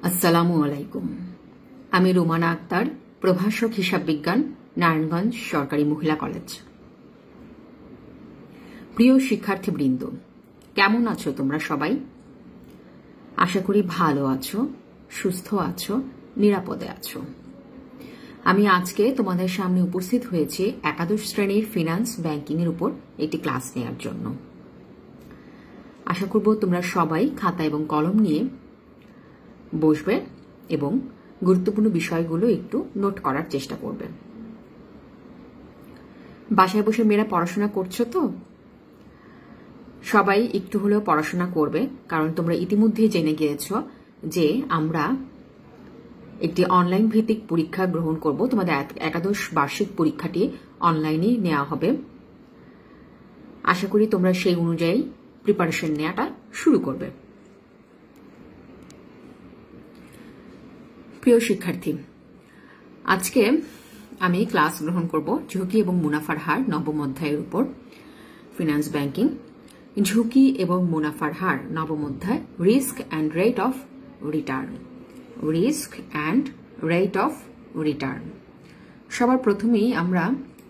আসসালামু আলাইকুম। আমি রুমানা আক্তার, প্রভাষক হিসাব বিজ্ঞান, নারায়ণগঞ্জ সরকারি মহিলা কলেজ। প্রিয় শিক্ষার্থীবৃন্দ, কেমন আছো তোমরা সবাই? আশা করি ভালো আছো, সুস্থ আছো, নিরাপদে আছো। আমি আজকে তোমাদের সামনে উপস্থিত হয়েছি একাদশ শ্রেণীর ফিনান্স ব্যাংকিং এর উপর একটি ক্লাস নেওয়ার জন্য। আশা করব তোমরা সবাই খাতা এবং কলম নিয়ে বসবে এবং গুরুত্বপূর্ণ বিষয়গুলো একটু নোট করার চেষ্টা করবে। বাসায় বসে মেয়েরা পড়াশোনা করছো তো? সবাই একটু হলেও পড়াশোনা করবে, কারণ তোমরা ইতিমধ্যে জেনে গিয়েছো যে আমরা একটি অনলাইন ভিত্তিক পরীক্ষা গ্রহণ করব। তোমাদের একাদশ বার্ষিক পরীক্ষাটি অনলাইনে নেওয়া হবে। আশা করি তোমরা সেই অনুযায়ী প্রিপারেশন নেওয়াটা শুরু করবে। প্রিয় শিক্ষার্থী, আজকে আমি ক্লাস গ্রহণ করব ঝুঁকি এবং মুনাফার হার নবম অধ্যায়ের উপর। ফিনান্স ব্যাংকিং, ঝুঁকি এবং মুনাফার হার নবম অধ্যায়, risk and rate of return. Risk and rate of return. সবার প্রথমেই আমরা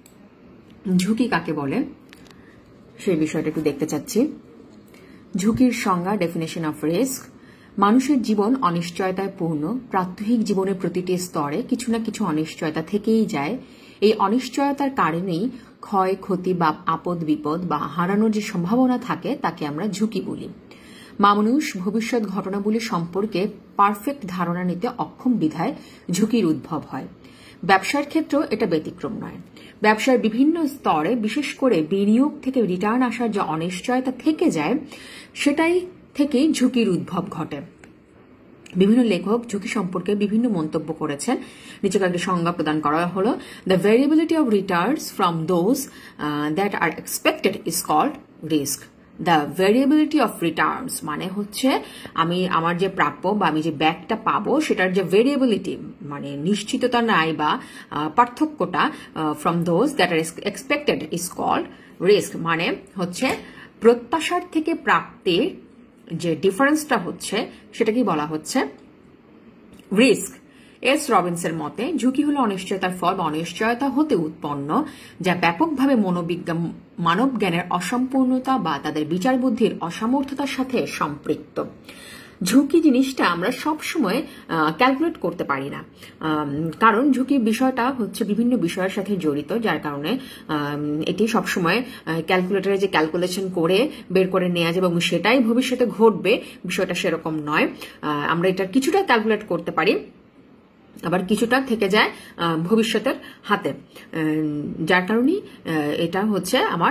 ঝুঁকি কাকে বলে সেই বিষয়টা একটু দেখতে চাচ্ছি। ঝুঁকির সংজ্ঞা, ডেফিনেশন অফ রিস্ক: মানুষের জীবন অনিশ্চয়তায় পূর্ণ। প্রাত্যহিক জীবনের প্রতিটি স্তরে কিছু না কিছু অনিশ্চয়তা থেকেই যায়। এই অনিশ্চয়তার কারণেই ক্ষয়, ক্ষতি বা আপদ বিপদ বা হারানোর যে সম্ভাবনা থাকে তাকে আমরা ঝুঁকি বলি। মানুষ ভবিষ্যৎ ঘটনাবলী সম্পর্কে পারফেক্ট ধারণা নিতে অক্ষম বিধায় ঝুঁকির উদ্ভব হয়। ব্যবসার ক্ষেত্রেও এটা ব্যতিক্রম নয়। ব্যবসার বিভিন্ন স্তরে, বিশেষ করে বিনিয়োগ থেকে রিটার্ন আসার যে অনিশ্চয়তা থেকে যায়, সেটাই থেকেই ঝুঁকির উদ্ভব ঘটে। বিভিন্ন লেখক ঝুঁকি সম্পর্কে বিভিন্ন মন্তব্য করেছেন। নিচে কয়েকটি সংজ্ঞা প্রদান করা হলো: the variability of returns from those that are expected is called risk. The variability of returns মানে হচ্ছে আমার যে প্রাপ্য বা আমি যে ব্যাকটা পাবো সেটার যে ভেরিয়েবিলিটি মানে নিশ্চিততা নাই বা পার্থক্যটা, from those that are expected is called risk মানে হচ্ছে প্রত্যাশার থেকে প্রাপ্তির যে ডিফারেন্সটা হচ্ছে সেটাকে বলা হচ্ছে রিস্ক। এস রবিনসের মতে ঝুঁকি হলো অনিশ্চয়তার ফল বা অনিশ্চয়তা হতে উৎপন্ন, যা ব্যাপকভাবে মানব জ্ঞানের অসম্পূর্ণতা বা তাদের বিচার বুদ্ধির অসামর্থ্যতার সাথে সম্পৃক্ত। ঝুঁকি জিনিসটা আমরা সবসময় ক্যালকুলেট করতে পারি না, কারণ ঝুঁকির বিষয়টা হচ্ছে বিভিন্ন বিষয়ের সাথে জড়িত, যার কারণে এটি সবসময় ক্যালকুলেটরে যে ক্যালকুলেশন করে বের করে নেওয়া যাবে এবং সেটাই ভবিষ্যতে ঘটবে, বিষয়টা সেরকম নয়। আমরা এটা কিছুটা ক্যালকুলেট করতে পারি, আবার কিছুটা থেকে যায় ভবিষ্যতের হাতে, যার কারণেই এটা হচ্ছে আমার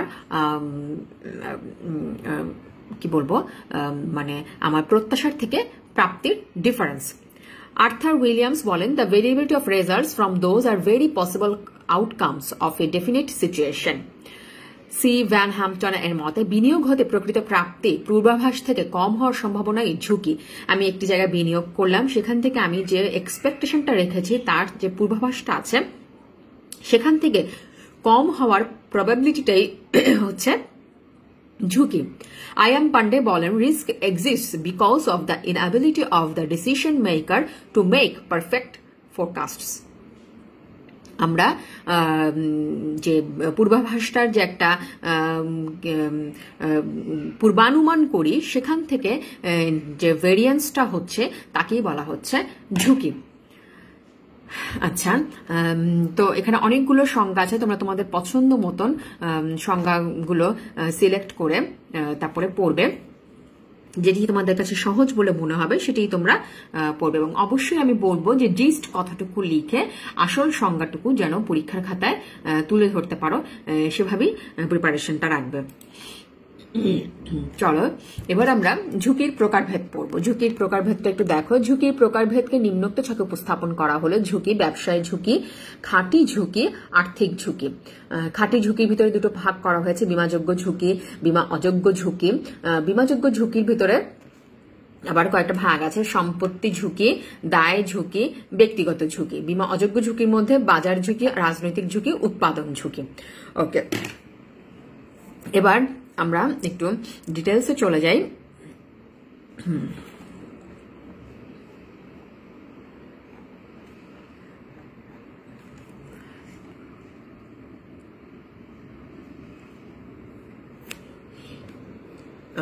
কি বলবো মানে আমার প্রত্যাশার থেকে প্রাপ্তির ডিফারেন্স। আর্থার উইলিয়ামস বলেন, the variability of results from those are very possible outcomes of a definite situation. C Van Hampton এর মতে বিনিয়োগ হতে প্রকৃত প্রাপ্তি পূর্বাভাস থেকে কম হওয়ার সম্ভাবনাই ঝুঁকি। আমি একটি জায়গায় বিনিয়োগ করলাম, সেখান থেকে আমি যে এক্সপেকটেশনটা রেখেছি তার যে পূর্বাভাসটা আছে সেখান থেকে কম হওয়ার প্রবাবিলিটিটাই হচ্ছে ঝুঁকি। আয়াম পান্ডে বলেন, risk exists because of the inability of the decision maker to make perfect forecasts. আমরা যে পূর্বাভাসটার যে একটা পূর্বানুমান করি সেখান থেকে যে ভেরিয়েন্সটা হচ্ছে তাকেই বলা হচ্ছে ঝুঁকি। আচ্ছা, তো এখানে অনেকগুলো সংজ্ঞা আছে, তোমরা তোমাদের পছন্দ মতন সংজ্ঞাগুলো সিলেক্ট করে তারপরে পড়বে। যেটি তোমাদের কাছে সহজ বলে মনে হবে সেটাই তোমরা পড়বে, এবং অবশ্যই আমি বলবো যে জিস্ট কথাটুকু লিখে আসল সংজ্ঞাটুকু যেন পরীক্ষার খাতায় তুলে ধরতে পারো, সেভাবেই প্রিপারেশনটা রাখবে। চলো এবার আমরা ঝুঁকির প্রকারভেদ পড়বো। ঝুঁকির প্রকারভেদটা একটু দেখো। ঝুঁকির প্রকারভেদকে নিম্নোক্ত ছকে উপস্থাপন করা হলো: ঝুঁকি, ব্যবসায় ঝুঁকি, খাঁটি ঝুঁকি, আর্থিক ঝুঁকি। খাঁটি ঝুঁকির ভিতরে দুটো ভাগ করা হয়েছে: বীমাযোগ্য ঝুঁকি, বীমা অযোগ্য ঝুঁকি। বীমাযোগ্য ঝুঁকির ভিতরে আবার কয়েকটা ভাগ আছে: সম্পত্তি ঝুঁকি, দায় ঝুঁকি, ব্যক্তিগত ঝুঁকি। বীমা অযোগ্য ঝুঁকির মধ্যে বাজার ঝুঁকি, রাজনৈতিক ঝুঁকি, উৎপাদন ঝুঁকি। ওকে, এবার আমরা একটু ডিটেলসে চলে যাই।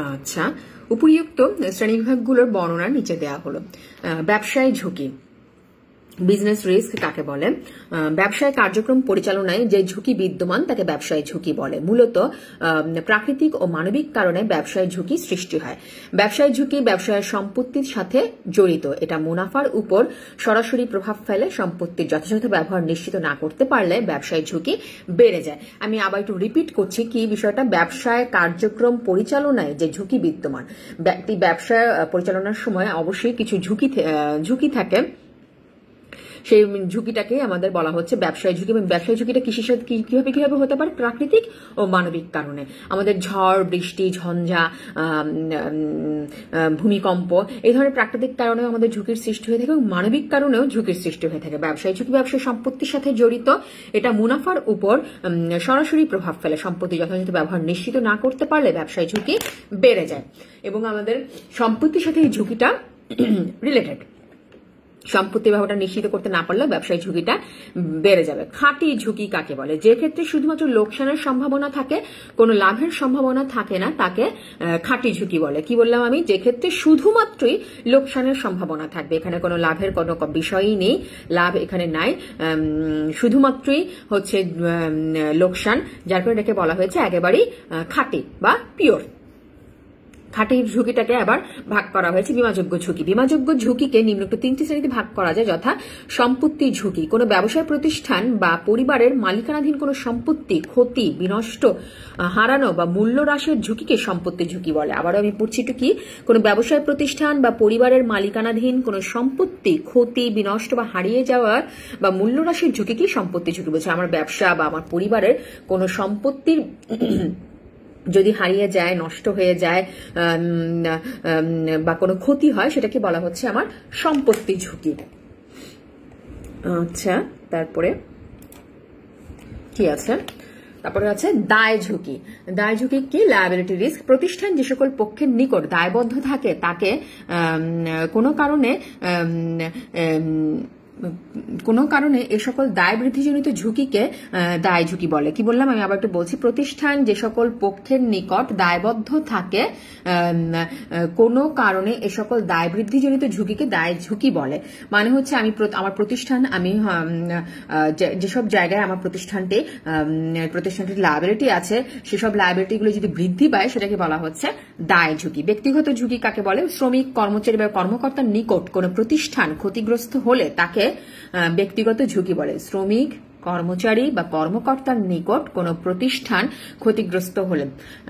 আচ্ছা, উপরিউক্ত শ্রেণীবিভাগগুলোর বর্ণনা নিচে দেওয়া হলো। ব্যবসায় ঝুঁকি, বিজনেস রিস্ক কাকে বলে? ব্যবসায় কার্যক্রম পরিচালনায় যে ঝুঁকি বিদ্যমান তাকে ব্যবসায় ঝুঁকি বলে। মূলত প্রাকৃতিক ও মানবিক কারণে ব্যবসায় ঝুঁকি সৃষ্টি হয়। ব্যবসায় ঝুঁকি ব্যবসায়ের সম্পত্তির সাথে জড়িত। এটা মুনাফার উপর সরাসরি প্রভাব ফেলে। সম্পত্তির যথাযথ ব্যবহার নিশ্চিত না করতে পারলে ব্যবসায় ঝুঁকি বেড়ে যায়। আমি আবার একটু রিপিট করছি কি বিষয়টা, ব্যবসায় কার্যক্রম পরিচালনায় যে ঝুঁকি বিদ্যমান, ব্যবসা পরিচালনার সময় অবশ্যই কিছু ঝুঁকি থাকে, সেই ঝুঁকিটাকে আমাদের বলা হচ্ছে ব্যবসায় ঝুঁকি। এবং ব্যবসায় ঝুঁকিটা কৃষির সাথে কিভাবে হতে পারে? প্রাকৃতিক ও মানবিক কারণে। আমাদের ঝড় বৃষ্টি, ঝঞ্ঝা, ভূমিকম্প, এই ধরনের প্রাকৃতিক কারণেও আমাদের ঝুঁকির সৃষ্টি হয়ে থাকে এবং মানবিক কারণেও ঝুঁকির সৃষ্টি হয়ে থাকে। ব্যবসায় ঝুঁকি ব্যবসায় সম্পত্তির সাথে জড়িত। এটা মুনাফার উপর সরাসরি প্রভাব ফেলে। সম্পত্তি যথাযথ ব্যবহার নিশ্চিত না করতে পারলে ব্যবসায় ঝুঁকি বেড়ে যায় এবং আমাদের সম্পত্তির সাথে এই ঝুঁকিটা রিলেটেড। সম্পত্তি ব্যবহারটা নিশ্চিত করতে না পারলে ব্যবসায়ী ঝুঁকিটা বেড়ে যাবে। খাঁটি ঝুঁকি কাকে বলে? যে ক্ষেত্রে শুধুমাত্র লোকসানের সম্ভাবনা থাকে, কোনো লাভের সম্ভাবনা থাকে না, তাকে খাঁটি ঝুঁকি বলে। কি বললাম আমি? যে ক্ষেত্রে শুধুমাত্রই লোকসানের সম্ভাবনা থাকবে, এখানে কোনো লাভের কোনো বিষয়ই নেই, লাভ এখানে নাই, শুধুমাত্রই হচ্ছে লোকসান, যার কারণে এটাকে বলা হয়েছে একেবারেই খাঁটি বা পিওর। খাঁটি ঝুঁকিটাকে আবার ভাগ করা হয়েছে বিমাযোগ্য ঝুঁকি। বিমাযোগ্য ঝুঁকিকে নিম্নোক্ত 3টি শ্রেণীতে ভাগ করা যায়, যথা সম্পত্তি ঝুঁকি। কোনো ব্যবসায় প্রতিষ্ঠান বা পরিবারের মালিকানাধীন কোনো সম্পত্তি ক্ষতি, বিনষ্ট, হারানো বা মূল্য হ্রাসের ঝুঁকিকে সম্পত্তি ঝুঁকি বলে। আবারও আমি পড়ছি একটু কি, কোনো ব্যবসায় প্রতিষ্ঠান বা পরিবারের মালিকানাধীন কোনো সম্পত্তি ক্ষতি, বিনষ্ট বা হারিয়ে যাওয়ার বা মূল্য হ্রাসের ঝুঁকিকে সম্পত্তি ঝুঁকি বলছে। আমার ব্যবসা বা আমার পরিবারের কোনো সম্পত্তির যদি হারিয়ে যায়, নষ্ট হয়ে যায় বা কোনো ক্ষতি হয়, সেটাকে বলা হচ্ছে আমার সম্পত্তি ঝুঁকি। আচ্ছা, তারপরে কি আছে? তারপরে আছে দায় ঝুঁকি। দায় ঝুঁকি কি? Liability risk. প্রতিষ্ঠান যে সকল পক্ষের নিকট দায়বদ্ধ থাকে তাকে কোনো কারণে এ সকল দায় বৃদ্ধিজনিত ঝুঁকিকে দায় ঝুঁকি বলে। কি বললাম? আমি আবার একটু বলছি। প্রতিষ্ঠান যে সকল পক্ষের নিকট দায়বদ্ধ থাকে কোনো কারণে এ সকল দায় বৃদ্ধিজনিত ঝুঁকিকে দায় ঝুঁকি বলে। মানে হচ্ছে আমার প্রতিষ্ঠান, আমি যেসব জায়গায় আমার প্রতিষ্ঠানটির লায়াবিলিটি আছে, সেসব লায়াবিলিটিগুলো যদি বৃদ্ধি পায় সেটাকে বলা হচ্ছে দায় ঝুঁকি। ব্যক্তিগত ঝুঁকি কাকে বলে? শ্রমিক, কর্মচারী বা কর্মকর্তার নিকট কোনো প্রতিষ্ঠান ক্ষতিগ্রস্ত হলে তাকে ব্যক্তিগত ঝুঁকি বলে। শ্রমিক, কর্মচারী বা কর্মকর্তার নিকট কোনো প্রতিষ্ঠান ক্ষতিগ্রস্ত হলে,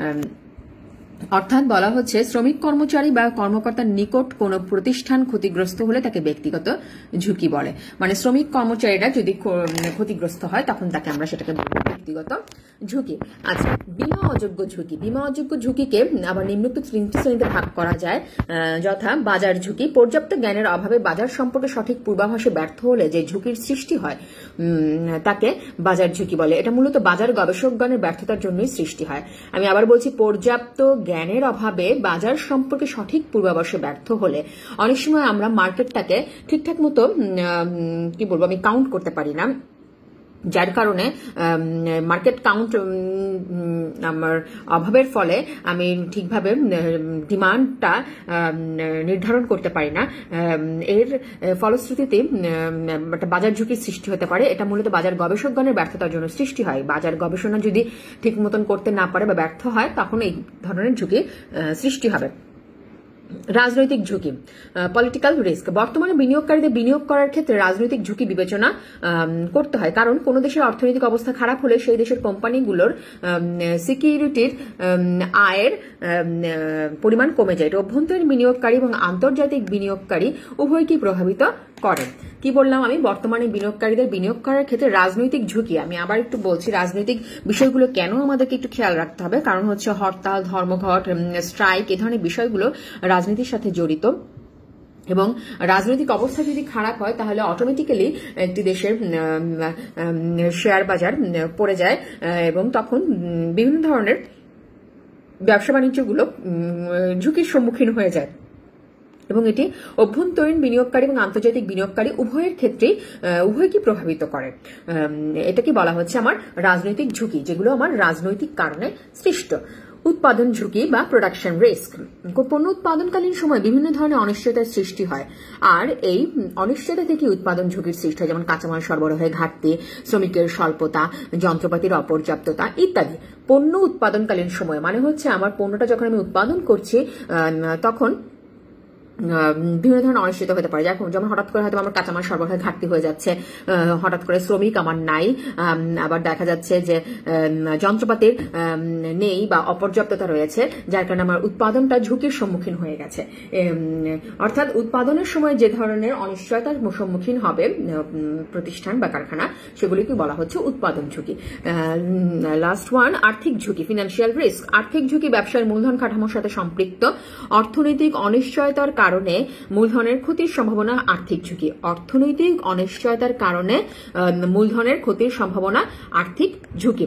অর্থাৎ বলা হচ্ছে শ্রমিক, কর্মচারী বা কর্মকর্তার নিকট কোনো প্রতিষ্ঠান ক্ষতিগ্রস্ত হলে তাকে ব্যক্তিগত ঝুঁকি বলে। মানে শ্রমিক কর্মচারীরা যদি ক্ষতিগ্রস্ত হয় তখন তাকে আমরা সেটাকে বলবো ব্যক্তিগত ঝুঁকি। আচ্ছা, বীমা অযোগ্য ঝুঁকি। বীমা অযোগ্য ঝুঁকিকে আবার নিম্নোক্ত 3টি শ্রেণীতে ভাগ করা যায়, যথা বাজার ঝুঁকি। পর্যাপ্ত জ্ঞানের অভাবে বাজার সম্পর্কে সঠিক পূর্বাভাসে ব্যর্থ হলে যে ঝুঁকির সৃষ্টি হয় তাকে বাজার ঝুঁকি বলে। এটা মূলত বাজার গবেষকগণের ব্যর্থতার জন্যই সৃষ্টি হয়। আমি আবার বলছি, পর্যাপ্ত জ্ঞানের অভাবে বাজার সম্পর্কে সঠিক পূর্বাভাসে ব্যর্থ হলে অনেক সময় আমরা মার্কেটটাকে ঠিকঠাক মতো কি বলবো আমি কাউন্ট করতে পারি না, যার কারণে মার্কেট কাউন্ট আমার অভাবের ফলে আমি ঠিকভাবে ডিমান্ডটা নির্ধারণ করতে পারি না। এর ফলশ্রুতিতে একটা বাজার ঝুঁকির সৃষ্টি হতে পারে। এটা মূলত বাজার গবেষকগণের ব্যর্থতার জন্য সৃষ্টি হয়। বাজার গবেষণা যদি ঠিক মতন করতে না পারে বা ব্যর্থ হয়, তখন এই ধরনের ঝুঁকি সৃষ্টি হবে। রাজনৈতিক ঝুঁকি, পলিটিক্যাল রিস্ক। বর্তমানে বিনিয়োগকারীদের বিনিয়োগ করার ক্ষেত্রে রাজনৈতিক ঝুঁকি বিবেচনা করতে হয়, কারণ কোন দেশের অর্থনৈতিক অবস্থা খারাপ হলে সেই দেশের কোম্পানিগুলোর সিকিউরিটির আয়ের পরিমাণ কমে যায়। এটা অভ্যন্তরীণ বিনিয়োগকারী এবং আন্তর্জাতিক বিনিয়োগকারী উভয়কেই প্রভাবিত করে। কি বললাম আমি? বর্তমানে বিনিয়োগকারীদের বিনিয়োগ করার ক্ষেত্রে রাজনৈতিক ঝুঁকি। আমি আবার একটু বলছি রাজনৈতিক বিষয়গুলো কেন আমাদেরকে একটু খেয়াল রাখতে হবে, কারণ হচ্ছে হরতাল, ধর্মঘট, স্ট্রাইক, এ ধরনের বিষয়গুলো রাজনীতির সাথে জড়িত এবং রাজনৈতিক অবস্থা যদি খারাপ হয় তাহলে অটোমেটিক্যালি একটি দেশের শেয়ার বাজার পড়ে যায় এবং তখন বিভিন্ন ধরনের ব্যবসা বাণিজ্যগুলো ঝুঁকির সম্মুখীন হয়ে যায় এবং এটি অভ্যন্তরীণ বিনিয়োগকারী এবং আন্তর্জাতিক বিনিয়োগকারী উভয়ের ক্ষেত্রেই উভয়কে প্রভাবিত করে। এটাকে বলা হচ্ছে আমার রাজনৈতিক ঝুঁকি, যেগুলো আমার রাজনৈতিক কারণে সৃষ্ট। উৎপাদন ঝুঁকি বা প্রোডাকশন রিস্ক। পণ্য উৎপাদনকালীন সময় বিভিন্ন ধরনের অনিশ্চয়তার সৃষ্টি হয়, আর এই অনিশ্চয়তা থেকে উৎপাদন ঝুঁকির সৃষ্টি হয়, যেমন কাঁচামাল সরবরাহের ঘাটতি, শ্রমিকের স্বল্পতা, যন্ত্রপাতির অপর্যাপ্ততা ইত্যাদি। পণ্য উৎপাদনকালীন সময় মানে হচ্ছে আমার পণ্যটা যখন আমি উৎপাদন করছি তখন বিভিন্ন ধরনের অনিশ্চয়তা হতে পারে, যেমন হঠাৎ করে হয়তো আমার কাঁচামাল সরবরাহের ঘাটতি হয়ে যাচ্ছে, হঠাৎ করে শ্রমিক আমার নাই, আবার দেখা যাচ্ছে যে যন্ত্রপাতির নেই বা অপর্যাপ্ততা রয়েছে, যার কারণে আমার উৎপাদনটা ঝুঁকির সম্মুখীন হয়ে গেছে। অর্থাৎ উৎপাদনের সময় যে ধরনের অনিশ্চয়তার সম্মুখীন হবে প্রতিষ্ঠান বা কারখানা, সেগুলিকে বলা হচ্ছে উৎপাদন ঝুঁকি। লাস্ট ওয়ান, আর্থিক ঝুঁকি, ফিনান্সিয়াল রিস্ক। আর্থিক ঝুঁকি ব্যবসার মূলধন কাঠামোর সাথে সম্পৃক্ত অর্থনৈতিক অনিশ্চয়তার কারণে মূলধনের ক্ষতির সম্ভাবনা আর্থিক ঝুঁকি। অর্থনৈতিক অনিশ্চয়তার কারণে মূলধনের ক্ষতির সম্ভাবনা আর্থিক ঝুঁকি।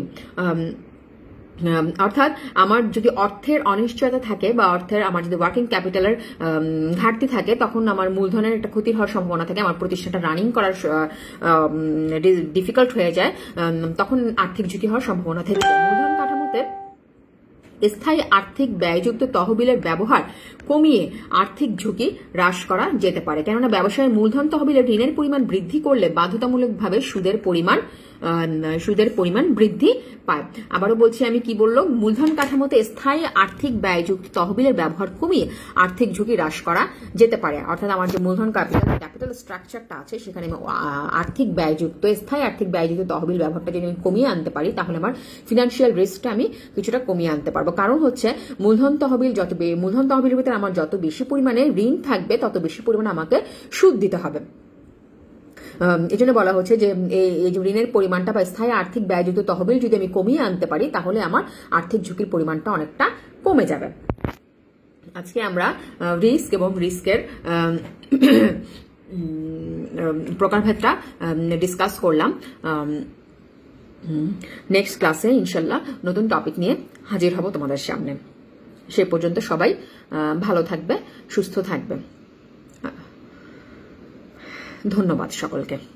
অর্থাৎ আমার যদি অর্থের অনিশ্চয়তা থাকে বা আমার যদি ওয়ার্কিং ক্যাপিটালের ঘাটতি থাকে, তখন আমার মূলধনের একটা ক্ষতি হওয়ার সম্ভাবনা থাকে, আমার প্রতিষ্ঠানটা রানিং করার ডিফিকাল্ট হয়ে যায়, তখন আর্থিক ঝুঁকি হওয়ার সম্ভাবনা থেকে যায়। মূলধন কাঠামোতে স্থায়ী আর্থিক ব্যয়যুক্ত তহবিলের ব্যবহার কমিয়ে আর্থিক ঝুঁকি হ্রাস করা যেতে পারে, কেননা ব্যবসায়ের মূলধন তহবিলের ঋণের পরিমাণ বৃদ্ধি করলে বাধ্যতামূলকভাবে সুদের পরিমাণ বৃদ্ধি পায়। আবারও বলছি, আমি কি বললাম, মূলধন কাঠামোতে স্থায়ী আর্থিক ব্যয়যুক্ত তহবিলের ব্যবহার কমিয়ে আর্থিক ঝুঁকি হ্রাস করা যেতে পারে। অর্থাৎ আমার যে মূলধন ক্যাপিটাল স্ট্রাকচারটা আছে, সেখানে আমি স্থায়ী আর্থিক ব্যয়যুক্ত তহবিল ব্যবহারটা যদি আমি কমিয়ে আনতে পারি, তাহলে আমার ফিনান্সিয়াল রিস্কটা আমি কিছুটা কমিয়ে আনতে পারবো। কারণ হচ্ছে মূলধন তহবিলের ভিতরে আমার যত বেশি পরিমাণে ঋণ থাকবে, তত বেশি পরিমাণে আমাকে সুদ দিতে হবে। এই জন্য বলা হচ্ছে যে এই যে ঋণের পরিমাণটা বা স্থায়ী আর্থিক ব্যয়যুক্ত তহবিল যদি আমি কমিয়ে আনতে পারি, তাহলে আমার আর্থিক ঝুঁকির পরিমাণটা অনেকটা কমে যাবে। আজকে আমরা রিস্ক এবং রিস্কের প্রকারভেদটা ডিসকাস করলাম। নেক্সট ক্লাসে ইনশাল্লাহ নতুন টপিক নিয়ে হাজির হব তোমাদের সামনে। সে পর্যন্ত সবাই ভালো থাকবে, সুস্থ থাকবে। ধন্যবাদ সকলকে।